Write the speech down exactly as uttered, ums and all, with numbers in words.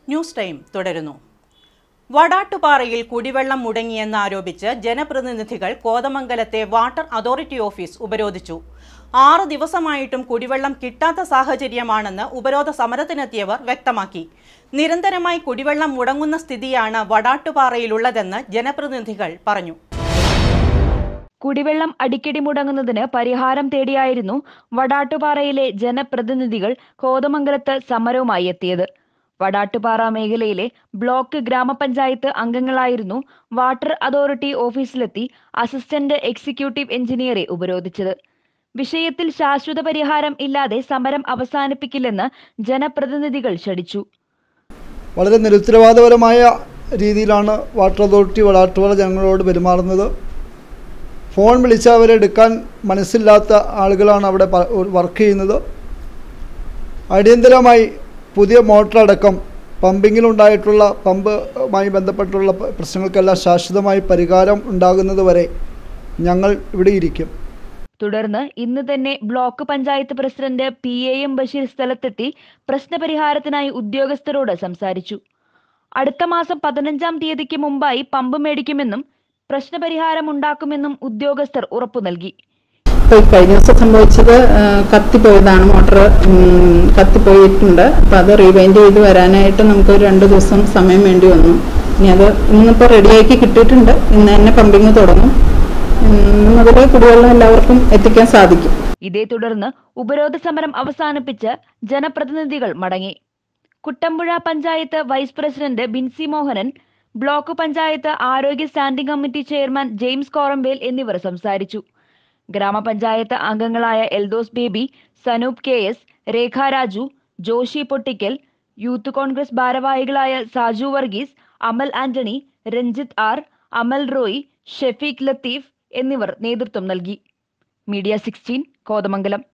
News time തുടരുന്നു. വടാട്ടുപാറയിൽ കുടിവെള്ളം മുടങ്ങിയെന്നാരോപിച്ച് ജനപ്രതിനിധികൾ കോതമംഗലത്തെ വാട്ടർ അതോറിറ്റി ഓഫീസ് ഉപരോധിച്ചു. ആറ് ദിവസമായിട്ടും കുടിവെള്ളം കിട്ടാത്ത സാഹചര്യമാണെന്ന് ഉപരോധ സമരത്തിനെത്തിയവർ വ്യക്തമാക്കി. നിരന്തരമായി കുടിവെള്ളം മുടങ്ങുന്ന സ്ഥിതിയാണ് വടാട്ടുപാറയിലുള്ളതെന്ന് ജനപ്രതിനിധികൾ പറഞ്ഞു. കുടിവെള്ളം അടിക്കടി മുടങ്ങുന്നതിന് പരിഹാരം തേടിയായിരുന്നു വടാട്ടുപാറയിലെ ജനപ്രതിനിധികൾ കോതമംഗലത്ത് സമരവുമായി എത്തിയത്. വടാട്ടുപാറ മേഖലയിലെ ബ്ലോക്ക് ഗ്രാമപഞ്ചായത്ത് അംഗങ്ങളായിരുന്നു വാട്ടർ അതോറിറ്റി ഓഫീസിലെത്തി അസിസ്റ്റന്റ് എക്സിക്യൂട്ടീവ് എഞ്ചിനീയറെ ഉപരോധിച്ചത്. വിഷയത്തിൽ ശാശ്വത പരിഹാരം ഇല്ലാതെ സമരം അവസാനിപ്പിക്കില്ലെന്ന് ജനപ്രതിനിധികൾ ശഠിച്ചു. വളരെ നിരുത്തരവാദപരമായ രീതിയിലാണ് വാട്ടർ അതോറിറ്റി വടാട്ടുപാറ ജനങ്ങളോട് പെരുമാറുന്നത്. ഫോൺ വിളിച്ചാൽ അവരെ എടുക്കാൻ മനസ്സില്ലാത്ത ആളുകളാണ് അവിടെ വർക്ക് ചെയ്യുന്നത്. അടിയന്തരമായി പുതിയ മോട്ടറടക്കം പമ്പിങ്ങിലുണ്ടായിട്ടുള്ള പമ്പുമായി ബന്ധപ്പെട്ടുള്ള പ്രശ്നങ്ങൾക്കെല്ലാം ശാശ്വതമായി പരിഹാരം ഉണ്ടാകുന്നത് വരെ ഞങ്ങൾ ഇവിടെ ഇരിക്കും. തുടർന്ന് ഇന്ന് തന്നെ block panchayat president P A M Basheer സ്ഥലത്തെത്തി പ്രശ്നപരിഹാരത്തിനായി ഉദ്യോഗസ്ഥരോട് സംസാരിച്ചു. അടുത്ത മാസം പതിനഞ്ചാം തീയതിക്ക് മുമ്പായി പമ്പ് മേടിക്കുമെന്നും പ്രശ്നപരിഹാരം ഉണ്ടാക്കുമെന്നും ഉദ്യോഗസ്ഥർ ഉറപ്പു നൽകി. കഴിഞ്ഞ ദിവസം സംഭവിച്ചത് കത്തിപ്പോയതാണ്, മോട്ടർ കത്തിപ്പോയിട്ടുണ്ട്. അപ്പം അത് റീവൈൻഡ് ചെയ്ത് വരാനായിട്ട് നമുക്ക് രണ്ട് ദിവസം സമയം വേണ്ടി വന്നു. ഇനി അത് ഇന്നിപ്പോൾ റെഡിയാക്കി കിട്ടിയിട്ടുണ്ട്. ഇന്ന് തന്നെ പമ്പിങ് തുടങ്ങും. മുതൽ കുടിവെള്ളം എല്ലാവർക്കും എത്തിക്കാൻ സാധിക്കും. ഇതേ തുടർന്ന് ഉപരോധ സമരം അവസാനിപ്പിച്ച് ജനപ്രതിനിധികൾ മടങ്ങി. Kuttampuzha panchayat vice president Binsy Mohanan, block panchayat ആരോഗ്യ standing committee chairman James Korambel എന്നിവർ സംസാരിച്ചു. ഗ്രാമപഞ്ചായത്ത് അംഗങ്ങളായ Eldos Baby, Sanoop K S, Rekha Raju, Joshi Pottikkal, youth Congress ഭാരവാഹികളായ സാജു വർഗീസ്, അമൽ ആന്റണി, രഞ്ജിത്ത് ആർ, അമൽ റോയ്, ഷെഫീഖ് ലത്തീഫ് എന്നിവർ നേതൃത്വം നൽകി. Media sixteen Kothamangalam.